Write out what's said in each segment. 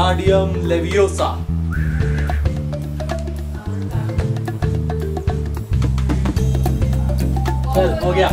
Wingardium leviosa. चल हो गया।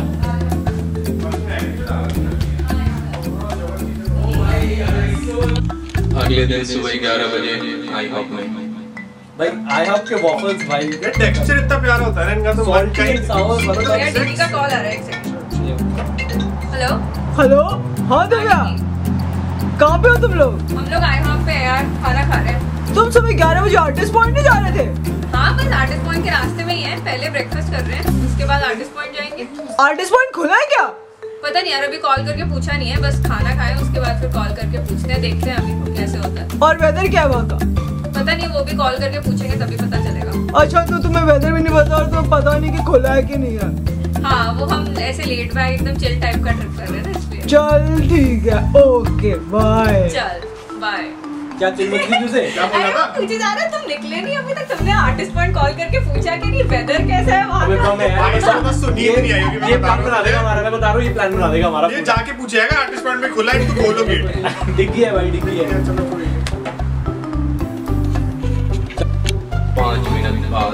अगले दिन सुबह 11 बजे आई हॉप में। भाई आई हॉप के वॉफल्स भाई, ये टेक्सचर इतना प्यारा होता है ना इनका, तो सॉल्टी एंड सावर बड़ा। यार दीदी का कॉल आ रहा है, एक सेकंड। हेलो हेलो, हाँ दिव्या, कहाँ पे हो तुम लोग? हम लोग आए वहाँ पे यार, खाना खा रहे हैं। तुम सुबह 11 बजे आर्टिस्ट पॉइंट नहीं जा रहे थे? हाँ बस आर्टिस्ट पॉइंट के रास्ते में ही है, पहले ब्रेकफास्ट कर रहे हैं, उसके बाद आर्टिस्ट पॉइंट जाएंगे। आर्टिस्ट पॉइंट खुला है क्या? पता नहीं यार, अभी कॉल करके पूछा नहीं है, बस खाना खाए उसके बाद फिर कॉल करके पूछते हैं, देखते हैं अभी कैसे होता है। और वेदर क्या है वहाँ का? पता नहीं, वो भी कॉल करके पूछेंगे तभी पता चलेगा। अच्छा, तो तुम्हें वेदर भी नहीं पता और तुम्हें पता नहीं कि खुला है कि नहीं है? हाँ, वो हम ऐसे लेट बैक एकदम चिल टाइप का ट्रिप कर रहे हैं ना, इसलिए। चल ठीक है, ओके बाय। चल बाय। क्या चिल मछली तुझे? क्या बोला था? तुझे जा रहा है, तुम निकले नहीं अभी तक, तुमने आर्टिस्ट पॉइंट कॉल करके पूछा कि नहीं वेदर कैसा है वहाँ अबे का? कम है यार, भाई साहब बस सुनिए नहीं आई होगी, ये प्लान बना देगा हमारा, मैं बता रहा हूँ ये प्लान बना देगा हमारा। ये जाके पूछेगा आर्टिस्ट पॉइंट में खुला है तो खोलो गेट। डिग्गी है भाई, डिग्गी है। चलो कोई 5 मिनट बाद।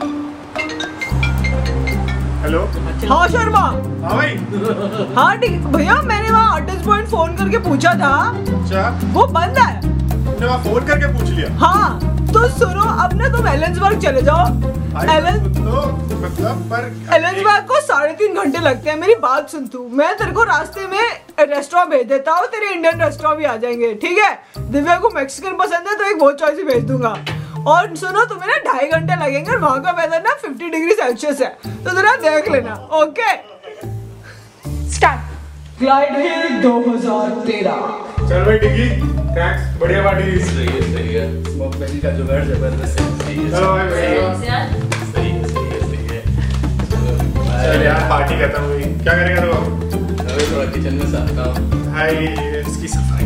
हेलो, हाँ शर्मा, हाँ भाई। हाँ ठीक भैया, मैंने वहाँ आर्टिस्ट पॉइंट फोन करके पूछा था, अच्छा, वो बंद है। तुमने वहाँ फोन करके पूछ लिया? हाँ तो सुनो, अब ना तुम एलेंसबर्ग चले जाओ। तो मतलब पर एलेंसबर्ग को 3.5 घंटे लगते हैं। मेरी बात सुन तू, मैं तेरे को रास्ते में रेस्टोरेंट भेज देता हूँ, तेरे इंडियन रेस्टोरेंट भी आ जाएंगे, ठीक है? दिव्या को मैक्सिकन पसंद है तो एक बहुत चॉइस ही भेज दूंगा। और सुनो, तुम्हें ना 2.5 घंटे लगेंगे और वहाँ का वेदर ना 50 डिग्री सेल्सियस है, तो जरा देख लेना। Okay start. Glide hill 2013। चल भाई डिग्गी, थैंक्स, बढ़िया पार्टी। सही है, सही है। स्मोक बेली का जुगाड़ जबरदस्त है। चलो भाई, सही है, सही है, सही है। चल यार पार्टी खत्म हुई, क्या करेगा तो अब? अभी थोड़ा किचन में साफ काम। भाई इसकी सफाई।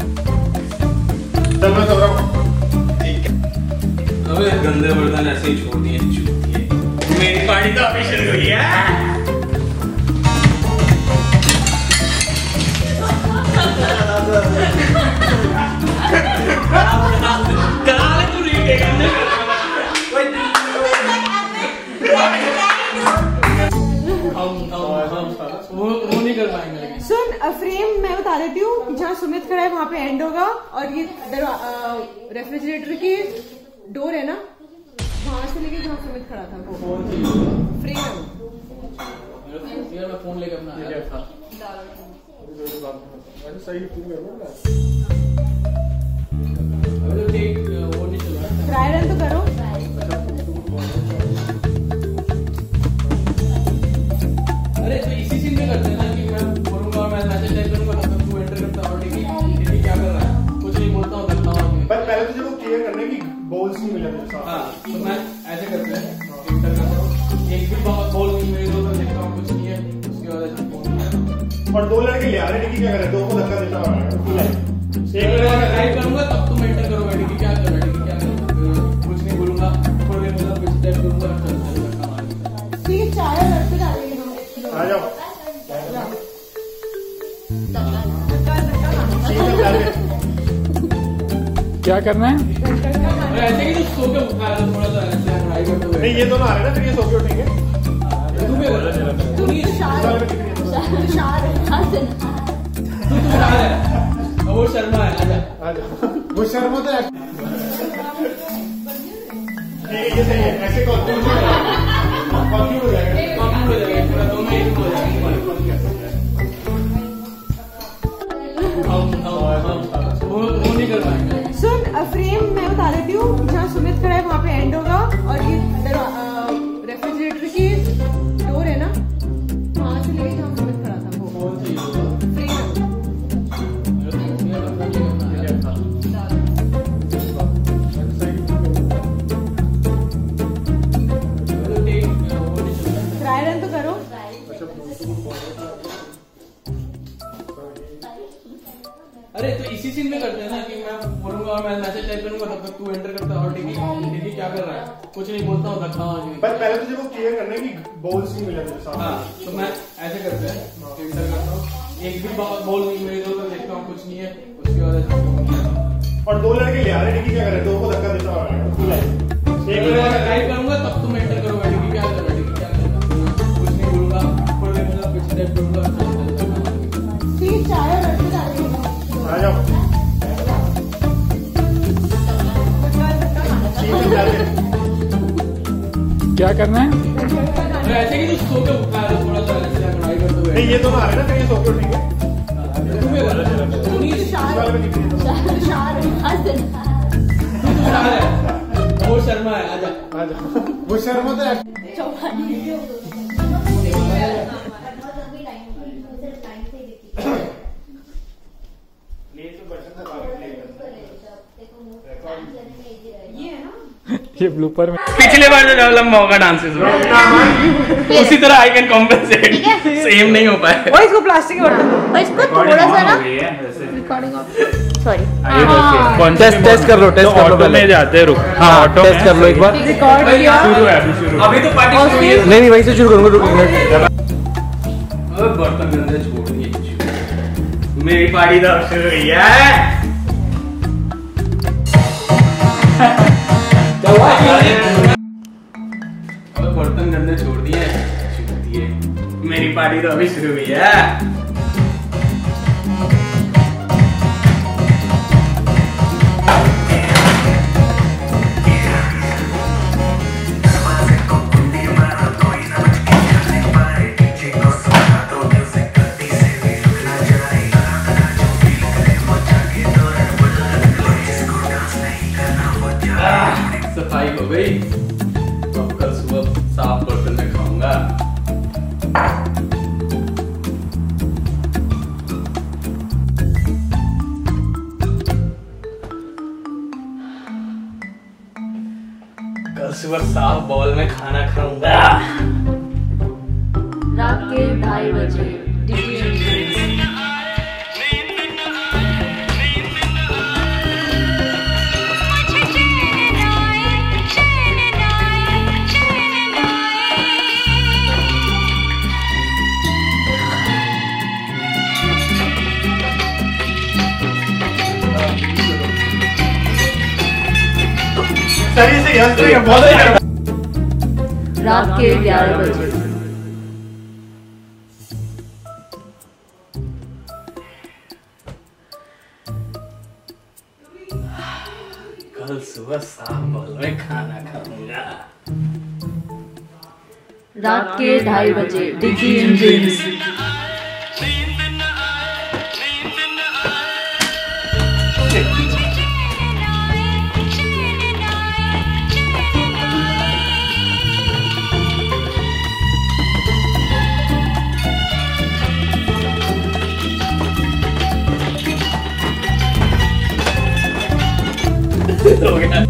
चल मैं सो रहा हूँ। अबे गंदे बर्तन ऐसे ही छोड़ दिए, चूतिए। मेरी पार्टी तो अभी शुरू हुई है। करा ले तू रीटेक करने। वो नहीं कर पाएंगे। सुन, फ्रेम मैं बता देती हूँ, जहाँ सुमित खड़ा है वहाँ पे एंड होगा, और ये रेफ्रिजरेटर की डोर है ना, वहाँ से लेके जहाँ सुमित खड़ा था वो फ्रेम है। यार मैं फोन लेकर अपना आया था। सही तू है ना? अभी तो ठीक वो नहीं चल रहा है। ट्राई रन तो करो। अरे तो इसी सीन में करते हैं ना कि मैं बोलूंगा और मैं मैसेज टाइप करूंगा, तब तक तू एंटर करता और ठीक है क्या कर रहा है, कुछ नहीं बोलता हूँ, करता हूँ। पर पहले तुझे वो क्लियर करने की बॉल्स नहीं मिला मेरे साथ। हाँ तो मैं ऐसे करते हैं, एंटर करता हूँ, एक भी बॉल नहीं मेरे दो, देखता हूँ कुछ नहीं है, उसके बाद ऐसे फोन किया। और 2 लड़के ले आ रहे डिग्गी, क्या करे? 2 को धक्का देता हुआ एक टाइप करूंगा तब तुम एंटर करोगे, ठीक है क्या कर रहा है, ठीक है क्या कर रहा है, कुछ नहीं बोलूंगा, थोड़ी देर मतलब कुछ टाइप करूंगा, ठीक है, 4 लड़के डालेंगे हम। आ जाओ। क्या करना है? ऐसे ही तो सो के उठा रहा था, थोड़ा सा ऐसे ट्राई करते हुए। नहीं ये दोनों आ रहे ना, फिर ये सो के उठेंगे। तू भी कर रहा है, तू है, वो शर्मा है, आजा। वो शर्मा तो ये सही है, ऐसे कॉन्फ्यूज हो जाएगा, कॉन्फ्यूज हो जाएगा, पूरा दोनों एक हो जाएंगे। वो नहीं कर पाएंगे। सुन, फ्रेम मैं बता देती हूँ, जहाँ सुमित खड़ा है वहाँ पे एंड होगा, और ये रेफ्रिजरेटर की डोर है ना, वहाँ से लेके जहाँ सुमित खड़ा था वो फ्रेम है। ट्राई रन तो करो। अरे तो इसी सीन में करते हैं ना कि मैं बोलूंगा और मैं मैसेज टाइप करूंगा, तब तक तू एंटर करता और ठीक है क्या कर रहा है, कुछ नहीं बोलता हूँ, करता हूँ। पर पहले तुझे वो क्लियर करने की बॉल्स नहीं मिला मेरे साथ। हाँ तो मैं ऐसे करते हैं, एंटर करता हूँ, एक भी बॉल नहीं मेरे दो, देखता हूँ कुछ नहीं है, उसके बाद ऐसे फोन किया। और 2 लड़के ले आ रहे डिग्गी क्या कर रहे हैं, 2 को धक्का देता हुआ एक ड्राइव करूंगा तब तुम एंटर करोगे। डिग्गी क्या कर रहा है, डिग्गी क्या कर रहा है, कुछ नहीं बोलूंगा, थोड़ी देर में पीछे टाइप करूंगा। आ जाओ क्या करना है? ऐसे ही तो सो के उठा है थोड़ा सा ऐसे ड्राइव करते हुए। नहीं ये तो ना आ रहे ना, कहीं सो के उठेंगे। तुम्हें बोला वो शर्मा है, आजा। वो शर्मा तो ये ब्लूपर में पिछले बार जो लंबा होगा डांसेस में उसी तरह आई कैन कॉम्पेंसेट, सेम नहीं हो पाए। वो इसको प्लास्टिक के बर्तन और इसको थोड़ा सा ना रिकॉर्डिंग सॉरी टेस्ट कर लो, टेस्ट कर लो पहले जाते रुक। हाँ टेस्ट कर लो एक बार। रिकॉर्ड किया। शुरू है अभी शुरू। अभी तो पार्टी नहीं वहीं से शुरू करूंगा, रुक एक मिनट। बर्तन गंदे छोड़ दिए, मेरी पार्टी तो शुरू हुई है। बर्तन गंदे छोड़ दिए, मेरी पार्टी तो अभी शुरू हुई है। सफाई हो गई, अब कल सुबह साफ बर्तन में खाऊंगा। कल सुबह साफ बाउल में खाना खाऊंगा। रात के 2:30 बजे सही से हंस रही है बहुत है। रात के 11 बजे कल सुबह साफ बाउल में खाना खाऊंगा। रात के 2:30 बजे डिग्गी इन ड्रीम्स। हो गया।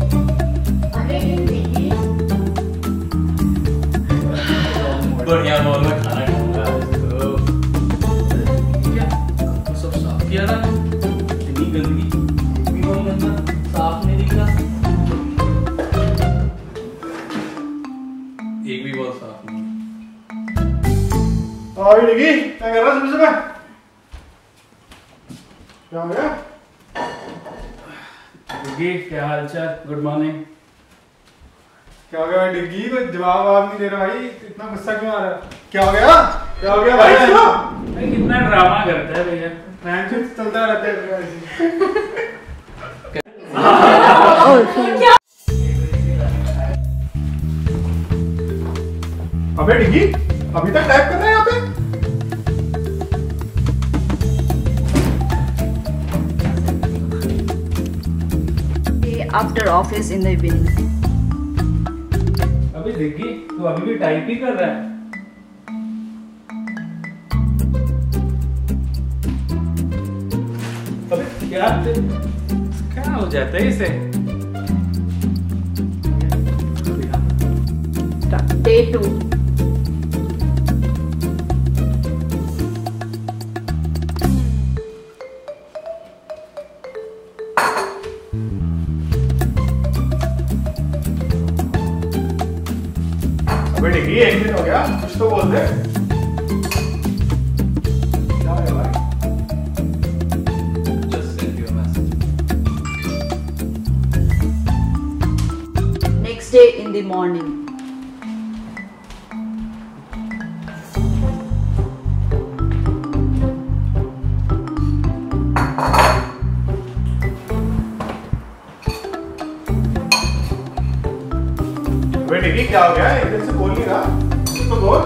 बढ़िया बाउल में खाना खाऊंगा। क्या सब साफ किया ना, इतनी गंदगी भी बहुत गंदा साफ नहीं दिख रहा, एक भी बहुत साफ नहीं। और डिग्गी क्या कर रहा है सुबह? क्या हो गया? डिग्गी क्या हाल चाल? Good morning. क्या हो गया डिग्गी? कोई जवाब नहीं दे रहा भाई, इतना गुस्सा क्यों आ रहा है? क्या हो गया? क्या हो गया भाई? कितना ड्रामा करता है भैया, फ्रेंडशिप चलता रहता है अबे डिग्गी अभी तक टाइप कर रहा है यहाँ पे? After office in the evening. अभी डिग्गी तू अभी भी टाइप ही कर रहा है? अबे क्या हो जाता है इसे? Day 2. अबे डिग्गी 1 दिन हो गया, कुछ तो बोल दे। क्या है भाई? Just send you a message. Next day in the morning. वे डिग्गी क्या हो गया? एकदम से बोल नहीं रहा तो बोल।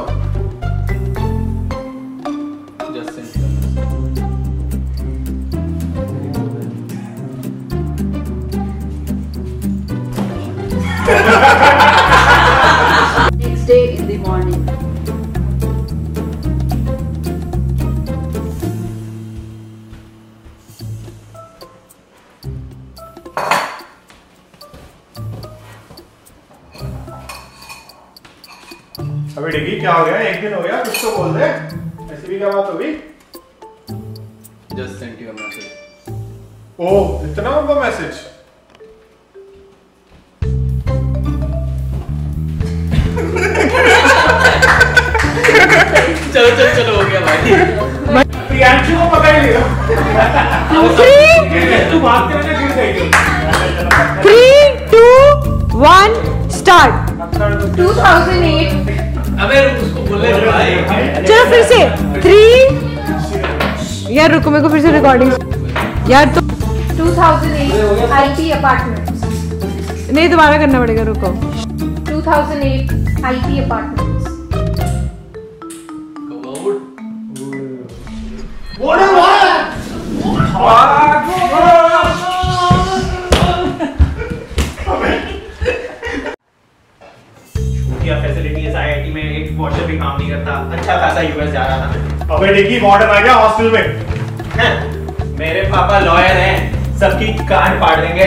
Just send you Next day in the morning. अबे डिग्गी क्या हो गया? एक दिन हो गया, कुछ तो बोल दे। ऐसी भी क्या बात होगी? Just sent you a message. ओह, इतना लंबा मैसेज? चलो हो गया भाई। प्रियांशु को पता ही नहीं। तू भागते हुए गिर गई। 3, 2, 1 स्टार्ट। 2008 अबे उसको बोले भाई। चलो फिर से 3 यार रुको, मेरे को फिर से रिकॉर्डिंग यार। तो 2008 IT अपार्टमेंट्स। नहीं, दोबारा करना पड़ेगा, रुको। 2008 IT अपार्टमेंट्स। फैसिलिटीज IIT में एक वॉशर भी काम नहीं करता। अच्छा खासा यूएस जा रहा था मैं। अबे डिग्गी वार्डन आ गया हॉस्टल में। मेरे पापा लॉयर हैं, सबकी कान फाड़ देंगे।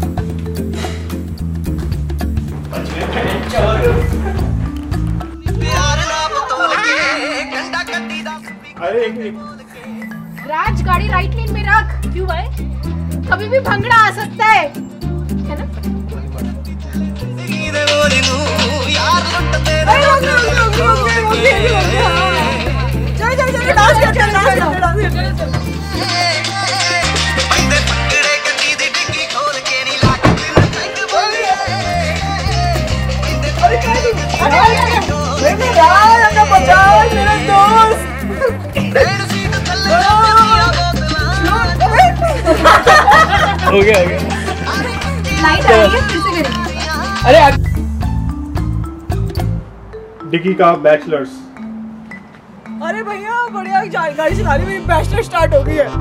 अरे एक राज, गाड़ी राइट लेन में रख। क्यों भाई? कभी भी भंगड़ा आ सकता है ना? हो गया लाइट आ रही है, फिर से करेंगे। अरे डिग्गी का बैचलर्स। अरे भैया बढ़िया गाड़ी चला रही, मेरी बैचलर स्टार्ट हो गई है।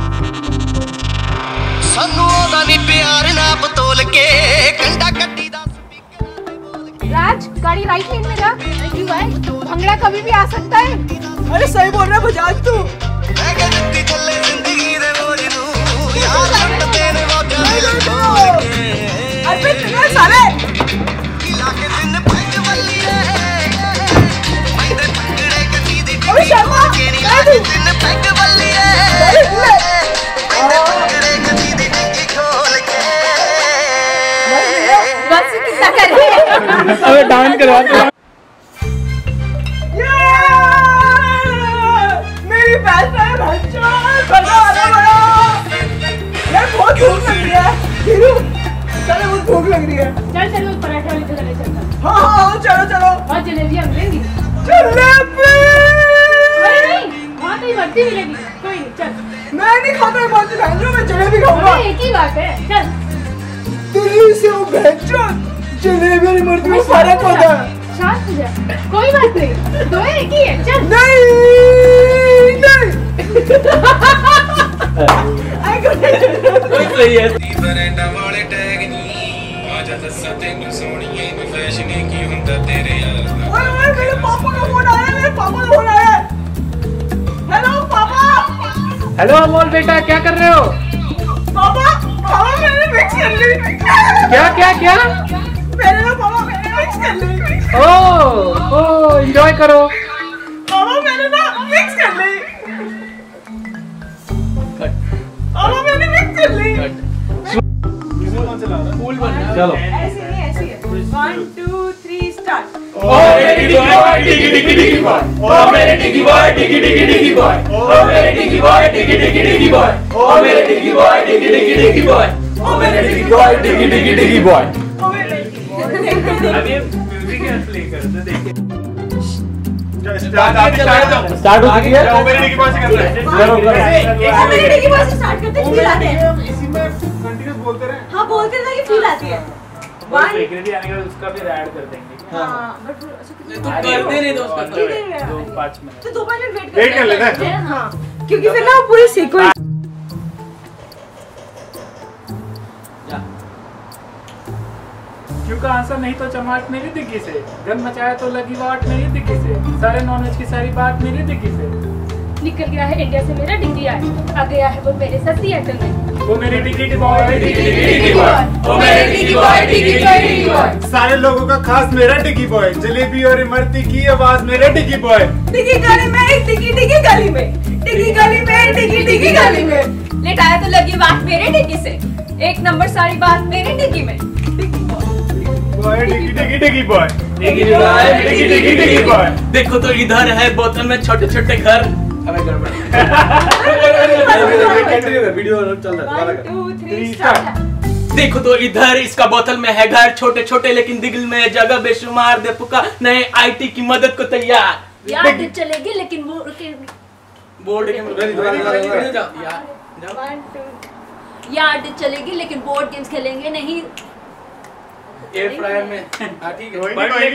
राज, गाड़ी राइट लेन में रख। क्यों भाई? भंगड़ा कभी भी आ सकता है। अरे सही बोल रहा है बजाज तू। अरे तुम्हारे साले अरे शर्मा बस कितना कर रही है? अबे डांस करवा दो। मेरी बैचलर बच्चा बड़ा बड़ा यार, बहुत भूख लग रही है। चलो, बहुत भूख लग रही है। चल चल, वो पराठा वाली जगह ले चलता। हाँ चलो चलो। और जलेबी हम लेंगे। जलेबी अरे नहीं, वहाँ तो ही बढ़ती मिलेगी। कोई नहीं, चल। मैं नहीं खाता है बहुत बहन, मैं जलेबी खाऊंगा। अरे एक ही बात है, चल। दिल्ली से वो बहन जलेबी और इमरती में फर्क होता है। शांत हो जा, कोई बात नहीं, दो एक ही है। चल। नहीं नहीं सही है। ओए मेरे पापा का फोन आया, मेरे पापा का फोन आया। हेलो पापा। हेलो अमोल बेटा, क्या कर रहे हो? पापा पापा मैंने मिक्स कर ली। क्या क्या क्या? मैंने ना पापा मैंने मिक्स कर ली। ओ एंजॉय करो। पापा मैंने ना मिक्स कर ली। पापा मैंने मिक्स कर ली। कौन चला रहा है? फूल बन रहा है। चलो। ऐसे नहीं, ऐसे है। 1 2 3 स्टार्ट। ओ मेरे डिग्गी बॉय, डिग्गी डिग्गी डिग्गी बॉय। ओ मेरे डिग्गी बॉय, डिग्गी डिग्गी डिग्गी बॉय। ओ मेरे डिग्गी बॉय, डिग्गी डिग्गी डिग्गी बॉय। ओ मेरे डिग्गी बॉय, डिग्गी डिग्गी डिग्गी बॉय। ओ मेरे डिग्गी बॉय, डिग्गी डिग्गी डिग्गी बॉय। अब ये म्यूजिक है प्ले कर दो देखिए स्टार्ट हो चुकी है। ओ मेरे डिग्गी बॉय से कर रहे हैं। मेरे डिग्गी बॉय से स्टार्ट करते हैं, फील आते हैं। इसी में कंटिन्यूस बोलते रहे। हाँ बोलते रहे कि फील आती है। सेक्रेटरी आने के बाद उसका भी ऐड कर देंगे। हाँ बट तुम करते नहीं तो उसका 2-5 मिनट तो 2 मिनट वेट कर लेते हैं। हाँ क्योंकि फिर ना पूरी सीक्वेंस क्यों का आंसर नहीं तो चमाट मेरी दिग्गी से, गन मचाया तो लगी वाट मेरी दिग्गी से, सारे नॉनवेज की सारी बात मेरी दिग्गी से। निकल गया है इंडिया से मेरा डिग्री आ गया है वो मेरे साथ सिएटल में। वो मेरी डिग्गी बॉय, डिग्गी बॉय, ओ मेरे डिग्गी बॉय, डिग्गी बॉय। सारे लोगों का खास मेरा डिग्गी बॉय, जलेबी और इमरती की आवाज मेरे डिग्गी बॉय। डिग्गी गली में, डिग्गी डिग्गी गली में, डिग्गी गली में, डिग्गी डिग्गी गली में। लेटाया तो लगी बात मेरे डिग्गी से, 1 नंबर सारी बात मेरे डिग्गी में। बॉय डिग्गी डिग्गी डिग्गी बॉय, डिग्गी बॉय, डिग्गी डिग्गी डिग्गी बॉय। देखो तो इधर है बोतल में छोटे छोटे घर। हमें गड़बड़ वीडियो चल रहा है। 1 2 3 स्टार्ट। देखो तो इधर इसका बोतल में है घर, छोटे छोटे लेकिन दिल में जगह बेशुमार, दे पुकार नए आईटी की मदद को तैयार। याद चलेगी लेकिन वो बोर्ड के 1 2 याद चलेगी लेकिन बोर्ड गेम्स खेलेंगे नहीं। एयर फ्रायर में। हां ठीक है, पढ़ के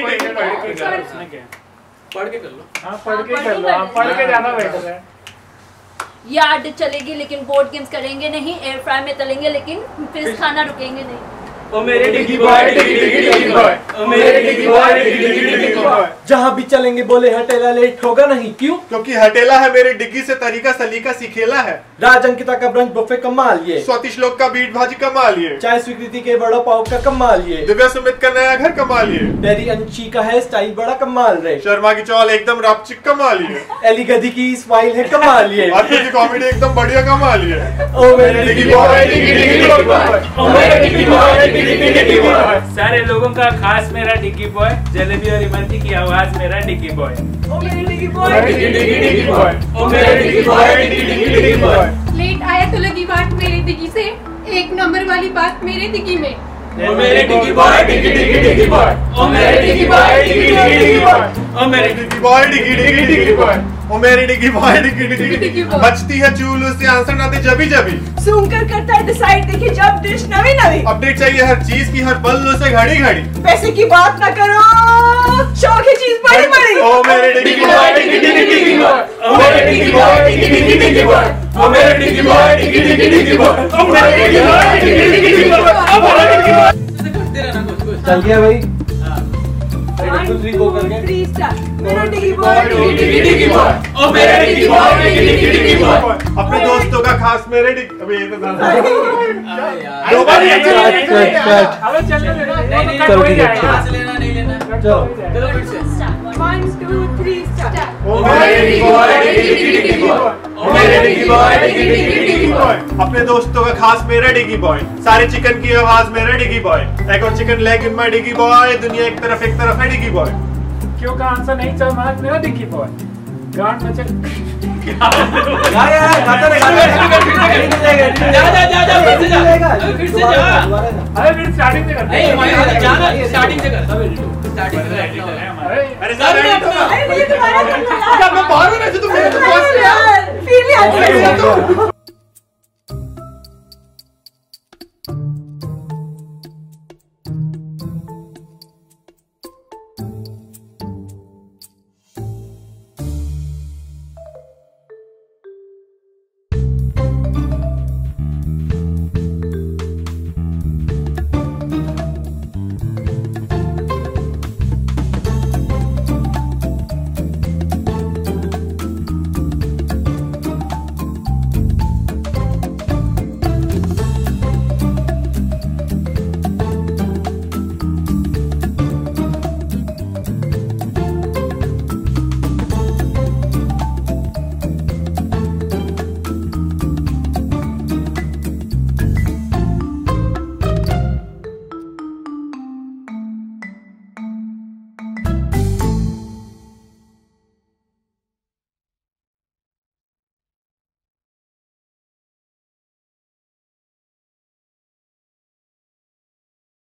कर लो। हाँ पढ़ के कर लो, हाँ पढ़ के ज्यादा बेहतर है। याद चलेगी लेकिन बोर्ड गेम्स करेंगे नहीं, एयर फ्राई में तलेंगे लेकिन फिर खाना रुकेंगे नहीं। ओ मेरे डिग्गी बॉय, डिग्गी डिग्गी डिग्गी बॉय, ओ मेरे डिग्गी बॉय, डिग्गी डिग्गी डिग्गी बॉय। जहाँ भी चलेंगे बोले हटेला लेट होगा नहीं, क्यों? क्योंकि हटेला है मेरे डिग्गी से तरीका सलीका सिखेला है। राज अंकिता का ब्रंच बुफे कमाल ये, स्वाति श्लोक का बीट भाजी कमाल ये, चाय स्वीकृति के बड़ा पाव का कमाल ये, दिव्या सुमित का नया घर कमाल ये, डेरी अंशी का है स्टाइल बड़ा कमाल रे, शर्मा की चौल एकदम रापचिक कमाल ये, एली गधी की स्माइल है कमाल ये, आरती की कॉमेडी एकदम बढ़िया कमाल ये। ओ मेरे डिग्गी बॉय, डिग्गी डिग्गी डिग्गी बॉय, ओ मेरे डिग्गी बॉय, डिग्गी डिग्गी डिग्गी बॉय। सारे लोगों का खास मेरा डिग्गी बॉय, जलेबी और इमरती की आवाज मेरा डिग्गी बॉय। ओ मेरे डिग्गी बॉय, डिग्गी डिग्गी डिग्गी बॉय, ओ मेरे डिग्गी बॉय, डिग्गी डिग्गी डिग्गी बॉय। लेट आया तो लगी बात मेरे दिग्गी से, 1 नंबर वाली बात मेरे दिग्गी में। ओ मेरे डिग्गी बॉय, डिग्गी डिग्गी डिग्गी बॉय, ओ मेरे डिग्गी बॉय, डिग्गी डिग्गी डिग्गी बॉय, ओ मेरे डिग्गी बॉय डिग्गी डिग्गी डिग्गी बॉय, ओ मेरी डिग्गी बॉय डिग्गी डिग्गी डिग्गी बॉय। बचती है चूल उससे आंसर ना दे जबी जबी, सुनकर करता है डिसाइड, देखिए जब डिश नवी नवी, अपडेट चाहिए हर चीज की हर पल उसे घड़ी घड़ी, पैसे की बात ना करो, शौक की चीज बड़ी बड़ी। ओ मेरे डिग्गी बॉय डिग्गी डिग्गी डिग्गी बॉय, ओ मेरे डिग्गी बॉय, डिग्गी डिग्गी डिग्गी बॉय, ओ मेरे डिग्गी बॉय, डिग्गी डिग्गी डिग्गी बॉय, ओ मेरे डिग्गी बॉय, डिग्गी डिग्गी डिग्गी बॉय, ओ मेरे डिग्गी बॉय। चल गया भाई। 1 2 3 स्टार्ट। मेरा डिग्गी बॉय, डिग्गी डिग्गी डिग्गी बॉय, ओ मेरे डिग्गी बॉय, डिग्गी डिग्गी डिग्गी बॉय। अपने दोस्तों का खास मेरे डिग्गी, अबे ये तो अबे चलने दे, नहीं चल कोई ठीक है, जाएगा। लेना नहीं लेना, चलो 1 2 3 स्टार्ट। ओ मेरे डिग्गी बॉय डिग्गी डिग्गी डिग्गी बॉय, ओ मेरे डिग्गी बॉय, डिग्गी डिग्गी डिग्गी बॉय। अपने दोस्तों का खास मेरा डिग्गी बॉय, सारे चिकन की आवाज मेरा डिग्गी बॉय, एक और chicken leg in my Diggy boy, दुनिया एक तरफ है डिग्गी बॉय। क्यों का आंसर नहीं चल मार मेरा डिग्गी बॉय, गांड में चल। फिर से जा। अरे फिर स्टार्टिंग से कर। नहीं स्टार्टिंग से कर, स्टार्टिंग से। अरे सर अरे ये तुम्हारा करना यार। मैं बाहर में ऐसे तो मेरे तो यार फील आती है।